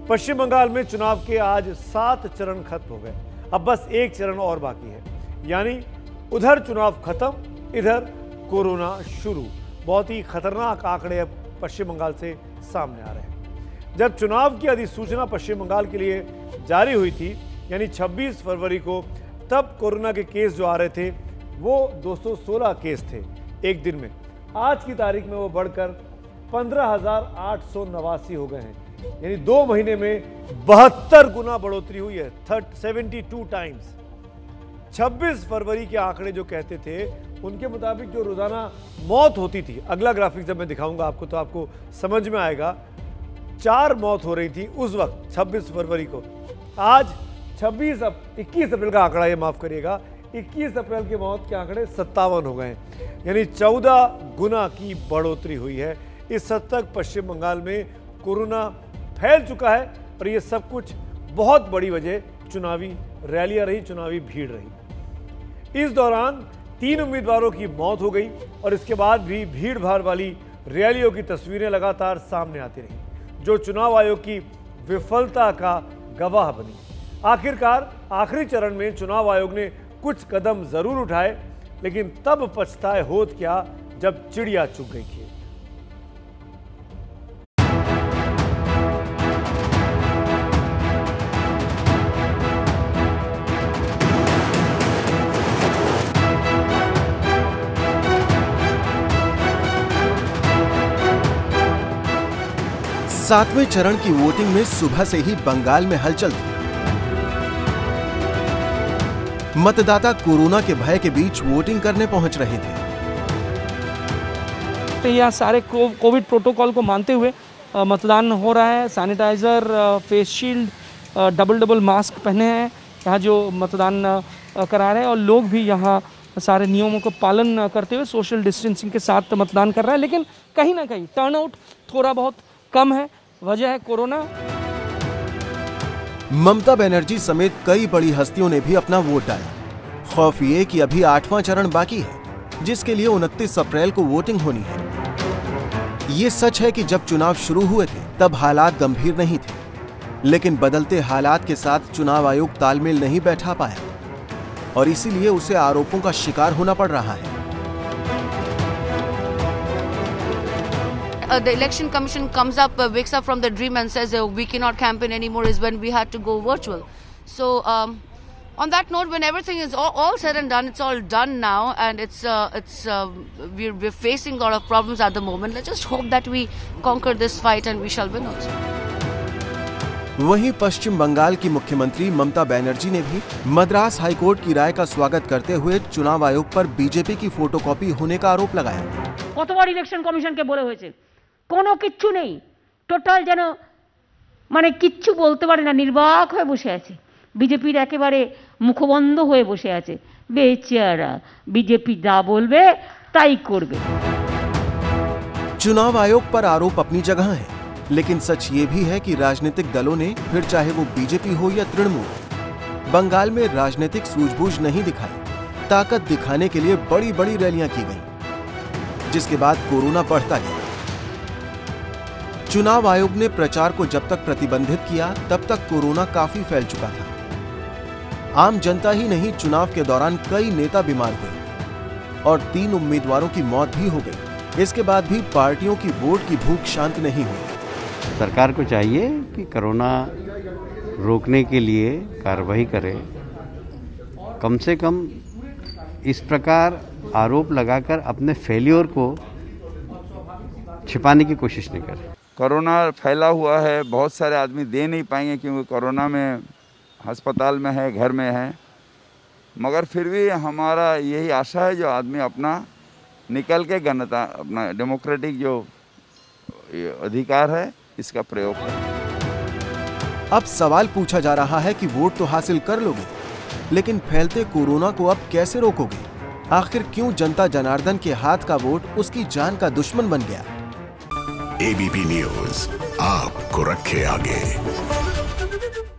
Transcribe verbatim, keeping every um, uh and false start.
पश्चिम बंगाल में चुनाव के आज सात चरण खत्म हो गए। अब बस एक चरण और बाकी है, यानी उधर चुनाव खत्म, इधर कोरोना शुरू। बहुत ही खतरनाक आंकड़े अब पश्चिम बंगाल से सामने आ रहे हैं। जब चुनाव की अधिसूचना पश्चिम बंगाल के लिए जारी हुई थी, यानी छब्बीस फरवरी को, तब कोरोना के केस जो आ रहे थे वो दो सौ सोलह केस थे एक दिन में। आज की तारीख में वो बढ़कर पंद्रह हजार आठ सौ नवासी हो गए हैं, यानी दो महीने में बहत्तर गुना बढ़ोतरी हुई है, सेवेंटी टू टाइम्स। छब्बीस फरवरी के आंकड़े जो कहते थे उनके मुताबिक जो रोजाना मौत होती थी, अगला ग्राफिक जब मैं दिखाऊंगा आपको तो आपको समझ में आएगा, चार मौत हो रही थी उस वक्त छब्बीस फरवरी को। आज छब्बीस अब इक्कीस अप्रैल का आंकड़ा, ये माफ करिएगा, इक्कीस अप्रैल के मौत के आंकड़े सत्तावन हो गए हैं, यानी चौदह गुना की बढ़ोतरी हुई है। इस हद तक पश्चिम बंगाल में कोरोना फैल चुका है और ये सब कुछ बहुत बड़ी वजह चुनावी रैलियां रही, चुनावी भीड़ रही। इस दौरान तीन उम्मीदवारों की मौत हो गई और इसके बाद भी भीड़ भाड़ वाली रैलियों की तस्वीरें लगातार सामने आती रही, जो चुनाव आयोग की विफलता का गवाह बनी। आखिरकार आखिरी चरण में चुनाव आयोग ने कुछ कदम जरूर उठाए, लेकिन तब पछताए होत क्या जब चिड़िया चुग गई खेत। सातवें चरण की वोटिंग में सुबह से ही बंगाल में हलचल थी। मतदाता कोरोना के भय के बीच वोटिंग करने पहुंच रहे थे। यहाँ सारे कोविड प्रोटोकॉल को मानते हुए मतदान हो रहा है। Sanitiser, face shield, double double mask पहने हैं यहाँ जो मतदान करा रहे हैं, और लोग भी यहाँ सारे नियमों का पालन करते हुए सोशल डिस्टेंसिंग के साथ मतदान कर रहे हैं। लेकिन कहीं ना कहीं टर्नआउट थोड़ा बहुत कम है, वजह है कोरोना। ममता बनर्जी समेत कई बड़ी हस्तियों ने भी अपना वोट डाला। खौफ ये कि अभी आठवां चरण बाकी है, जिसके लिए उनतीस अप्रैल को वोटिंग होनी है। ये सच है कि जब चुनाव शुरू हुए थे तब हालात गंभीर नहीं थे, लेकिन बदलते हालात के साथ चुनाव आयोग तालमेल नहीं बैठा पाया और इसीलिए उसे आरोपों का शिकार होना पड़ रहा है। Uh, the election commission comes up, uh, wakes up from the dream and says uh, we cannot campaign anymore, is when we had to go virtual. So um, on that note, when everything is all, all said and done, it's all done now, and it's uh, it's uh, we're, we're facing a lot of problems at the moment. Let's just hope that we conquer this fight and we shall win also. वहीं पश्चिम बंगाल की मुख्यमंत्री ममता बनर्जी ने भी Madras high court की राय का स्वागत करते हुए चुनाव आयोग पर बीजेपी की फोटोकॉपी होने का आरोप लगाया। কতবার ইলেকশন কমিশনকে বলে হয়েছে, কোনো কিচ্ছু নেই, টোটাল যেন মানে কিচ্ছু বলতে পারে না, নির্বাক হয়ে বসে আছে। বিজেপির একেবারে মুখবন্ধ হয়ে বসে আছে। বেচারা বিজেপি যা বলবে তাই করবে। चुनाव आयोग पर आरोप अपनी जगह है, लेकिन सच ये भी है कि राजनीतिक दलों ने, फिर चाहे वो बीजेपी हो या तृणमूल, बंगाल में राजनीतिक सूझबूझ नहीं दिखाई। ताकत दिखाने के लिए बड़ी बड़ी रैलियां की गईं, जिसके बाद कोरोना बढ़ता गया। चुनाव आयोग ने प्रचार को जब तक प्रतिबंधित किया तब तक कोरोना काफी फैल चुका था। आम जनता ही नहीं, चुनाव के दौरान कई नेता बीमार हुए और तीन उम्मीदवारों की मौत भी हो गई। इसके बाद भी पार्टियों की वोट की भूख शांत नहीं हुई। सरकार को चाहिए कि कोरोना रोकने के लिए कार्रवाई करे, कम से कम इस प्रकार आरोप लगाकर अपने फेलियर को छिपाने की कोशिश नहीं करे। कोरोना फैला हुआ है, बहुत सारे आदमी दे नहीं पाएंगे क्योंकि कोरोना में अस्पताल में है, घर में है, मगर फिर भी हमारा यही आशा है जो आदमी अपना निकल के गणता अपना डेमोक्रेटिक जो अधिकार है इसका प्रयोग करें। अब सवाल पूछा जा रहा है कि वोट तो हासिल कर लोगे, लेकिन फैलते कोरोना को अब कैसे रोकोगे? आखिर क्यों जनता जनार्दन के हाथ का वोट उसकी जान का दुश्मन बन गया? एबीपी न्यूज आपको रखे आगे।